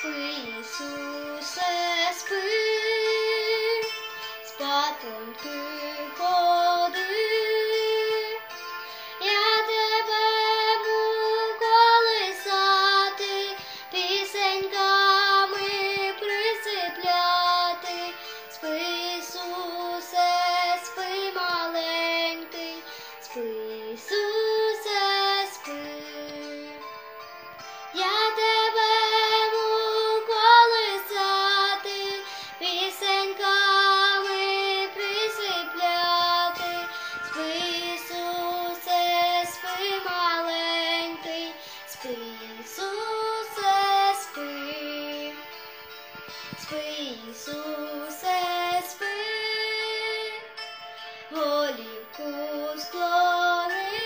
Спи, Ісусе, спи, спатоньки ходи, я тебе буду колисати, пісеньками присипляти. Спи, Ісусе, спи, маленький, спи, Ісусе, спи. Я тебе буду колисати, пісеньками присипляти. Спи, Ісусе, спи, маленький, спи, Ісусе, спи. Спи, Ісусе, спи, голівку склони,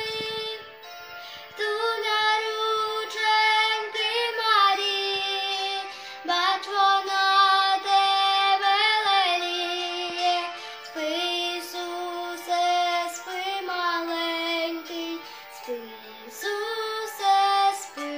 ту на рученьки Марії, бач, вона тебе леліє. Спи, Ісусе, спи, маленький, спи, Ісусе, спи.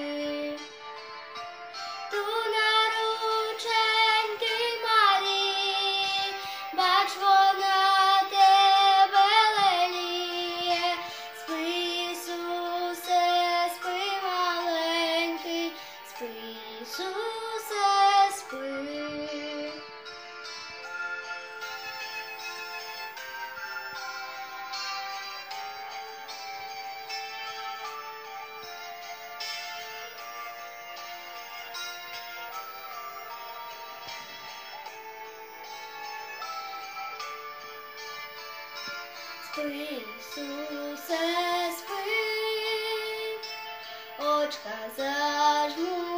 Ту на рученьки Марії, бач, вона тебе леліє. Спи, Ісусе, спи, маленький, спи, Ісусе, спи. Спи, Ісусе, спи, очка зажмури.